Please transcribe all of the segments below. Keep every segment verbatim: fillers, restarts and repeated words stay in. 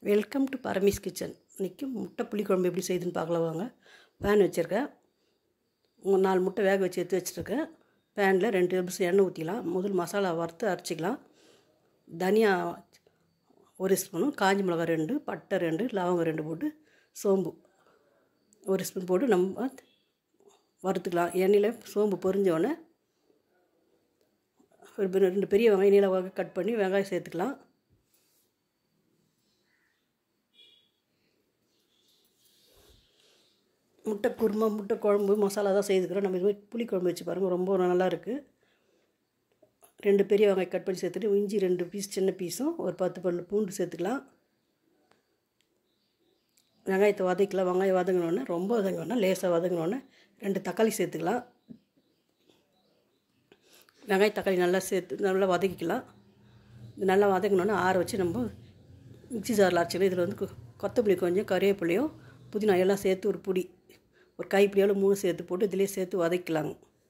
Welcome to Paramesh kitchen. இன்றைக்கி முட்டை புளிக்குழம்பு எப்படி செய்யுதுன்னு பார்க்கலாம் வாங்க. பேன் வச்சுருக்கேன். ஒரு நாலு முட்டை வேக வச்சு எடுத்து வச்சுருக்கேன். பேனில் ரெண்டு டேபிள் ஸ்பூன் எண்ணெய் ஊற்றிக்கலாம். முதல் மசாலா வறுத்து அரைச்சிக்கலாம். தனியா ஒரு ஸ்பூனும், காஞ்சி மிளகாய் ரெண்டு, பட்டை ரெண்டு, லவங்கம் ரெண்டு போட்டு சோம்பு ஒரு ஸ்பூன் போட்டு நம்ம வறுத்துக்கலாம். எண்ணெயில் சோம்பு பொரிஞ்சோடனே ஒரு ரெண்டு பெரிய வெங்காயம் நீளமாக கட் பண்ணி வெங்காயம் சேர்த்துக்கலாம். முட்டை குருமா, முட்டை குழம்பு, மசாலா தான் செய்துக்கிறோம். நம்ம இது மாதிரி புளிக்குழம்பு வச்சு பாருங்கள், ரொம்ப நல்லா இருக்குது. ரெண்டு பெரிய வெங்காயம் கட் பண்ணி சேர்த்துட்டு இஞ்சி ரெண்டு பீஸ் சின்ன பீஸும் ஒரு பத்து பல்லு பூண்டு சேர்த்துக்கலாம். வெங்காயத்தை வதக்கலாம். வெங்காயம் வதங்கினோடனே ரொம்ப வதங்கினோடனே லேசாக வதங்கினோடனே ரெண்டு தக்காளி சேர்த்துக்கலாம். வெங்காய தக்காளி நல்லா சேர்த்து நல்லா வதக்கிக்கலாம். இது நல்லா வதங்கினோடனே ஆற வச்சு நம்ம மிக்ஸி ஜாரில் அரைச்சிக்கலாம். இதில் வந்து கொத்தமல்லி கொஞ்சம், கறிவேப்பிலையும், புதினா எல்லாம் சேர்த்து ஒரு பொடி ஒரு கைப்பிடியால் மூணு சேர்த்து போட்டு இதிலே சேர்த்து வதக்கலாங்க.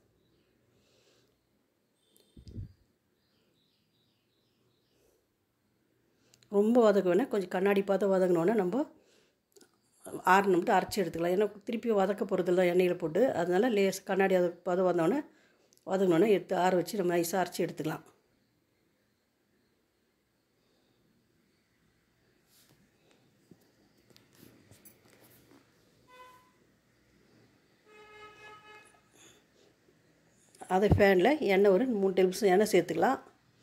ரொம்ப வதக்க வேணால், கொஞ்சம் கண்ணாடி பார்த்து வதங்கினோன்னே நம்ம ஆறுன மட்டும் அரைச்சி எடுத்துக்கலாம். ஏன்னா திருப்பி வதக்க போகிறது தான் எண்ணெயில் போட்டு, அதனால் லேஸ் கண்ணாடி அதை பதம் வந்தோடனே வதங்கினோன்னே எடுத்து ஆற வச்சு நம்ம நைஸாக அரைச்சி எடுத்துக்கலாம். அதை ஃபேனில் எண்ணெய் ஒரு மூணு டேபிள் ஸ்பூன் எண்ணெய் சேர்த்துக்கலாம்.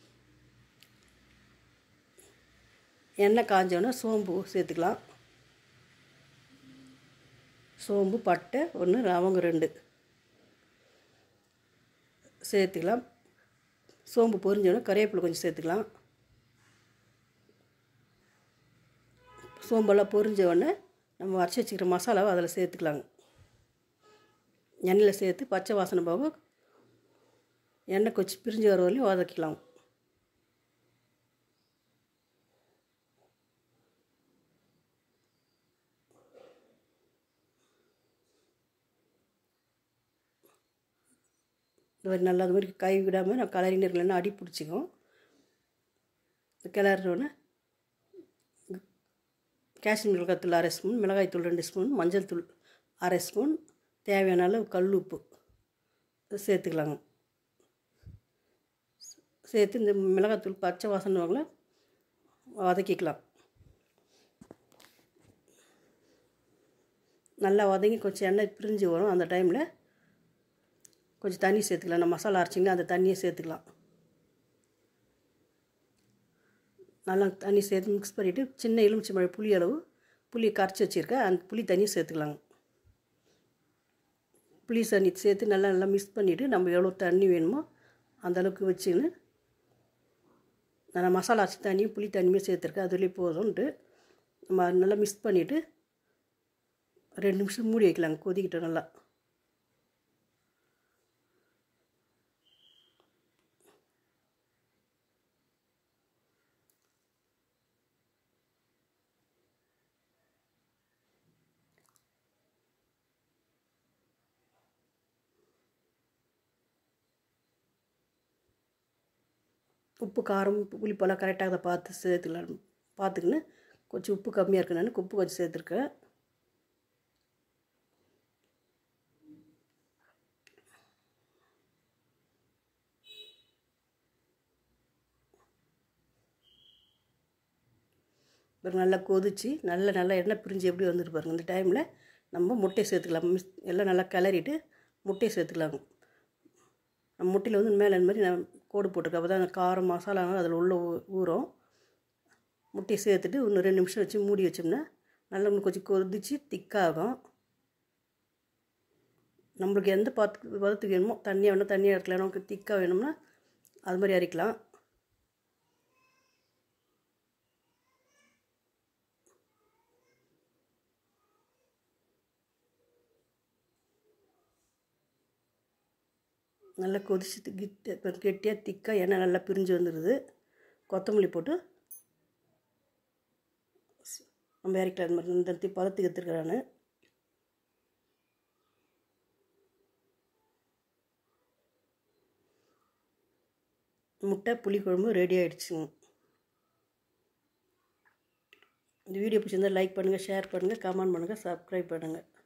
எண்ணெய் காஞ்சோன்னா சோம்பு சேர்த்துக்கலாம். சோம்பு, பட்டை ஒன்று, லவங்கம் ரெண்டு சேர்த்துக்கலாம். சோம்பு பொரிஞ்சோன்னா கறிவேப்பிலை கொஞ்சம் சேர்த்துக்கலாம். சோம்பெல்லாம் பொரிஞ்சோடனே நம்ம அரைச்சி வச்சுக்கிற மசாலாவை அதில் சேர்த்துக்கலாங்க. எண்ணெயில் சேர்த்து பச்சை வாசனை போக எண்ணெய் கொச்சி பிரிஞ்சு வர வரையும் வதக்கலாம். இது மாதிரி நல்லா அது மாதிரி கை விடாமல் நான் கலரின்னு இருக்கலன்னா அடி பிடிச்சிக்கும். கிளறினோடனே காஷ்மீர் மிளகாய்த்தூள் அரை ஸ்பூன், மிளகாய்த்தூள் ரெண்டு ஸ்பூன், மஞ்சள் தூள் அரை ஸ்பூன், தேவையான அளவு கல் உப்பு சேர்த்துக்கலாங்க. சேர்த்து இந்த மிளகாய்த்தூள் பச்சை வாசனை வாங்கல வதக்கிக்கலாம். நல்லா வதங்கி கொஞ்சம் எண்ணெய் பிரிஞ்சு வரும். அந்த டைமில் கொஞ்சம் தண்ணி சேர்த்துக்கலாம். நம்ம மசாலா அரைச்சிங்கன்னா அந்த தண்ணியை சேர்த்துக்கலாம். நல்லா தண்ணி சேர்த்து மிக்ஸ் பண்ணிவிட்டு சின்ன எலுமிச்சை மழை புளி அளவு புளியை கரைச்சி வச்சுருக்கேன். அந்த புளி தண்ணியை சேர்த்துக்கலாங்க. புளி தண்ணி சேர்த்து நல்லா நல்லா மிக்ஸ் பண்ணிவிட்டு நம்ம எவ்வளோ தண்ணி வேணுமோ அந்தளவுக்கு வச்சுன்னு நான் மசாலா அரைச்சி தண்ணியும் புளி தண்ணியுமே சேர்த்துருக்கேன். அதுலேயே போதும்ன்ட்டு நம்ம நல்லா மிக்ஸ் பண்ணிவிட்டு ரெண்டு நிமிஷம் மூடி வைக்கலாங்க. கொதிக்கிட்டோம் நல்லா. உப்பு, காரம், புளிப்பெல்லாம் கரெக்டாக அதை பார்த்து சேர்த்துக்கலாம். பார்த்துக்கின்னு கொஞ்சம் உப்பு கம்மியாக இருக்கு, நான் உப்பு கொஞ்சம் சேர்த்துருக்கேன். நல்லா கொதிச்சு நல்ல நல்லா எண்ணெய் பிரிஞ்சு எப்படி வந்துட்டு பாருங்கள். இந்த டைமில் நம்ம முட்டையை சேர்த்துக்கலாம். மிஸ் எல்லாம் நல்லா கிளறிட்டு முட்டையை சேர்த்துக்கலாங்க. நம்ம முட்டையில் வந்து மேலே இந்த மாதிரி நான் கோடு போட்டிருக்கேன். அப்போ தான் அந்த காரம் மசாலா அதில் உள்ள ஊறும். முட்டையை சேர்த்துட்டு இன்னும் ரெண்டு நிமிஷம் வச்சு மூடி வச்சோம்னா நல்லா இன்னும் கொஞ்சம் கொதிச்சு திக்காகும். நம்மளுக்கு எந்த பாத்து பதத்துக்கு வேணுமோ, தண்ணியாக வேணும் தண்ணியாக இருக்கலாம், நமக்கு திக்காக வேணும்னா அது மாதிரி அரைக்கலாம். நல்லா கொதிச்சு கிட்ட கெட்டியாக திக்காக எண்ணெய் நல்லா பிரிஞ்சு வந்துடுது. கொத்தமல்லி போட்டு நம்ம இறக்கலாம். அது மாதிரி இந்த பதத்துக்கு எடுத்துருக்கேன் நான். முட்டை புளிக்குழம்பு ரெடி ஆகிடுச்சுங்க. இந்த வீடியோ பிடிச்சிருந்தால் லைக் பண்ணுங்கள், ஷேர் பண்ணுங்கள், கமெண்ட் பண்ணுங்கள், சப்ஸ்கிரைப் பண்ணுங்கள்.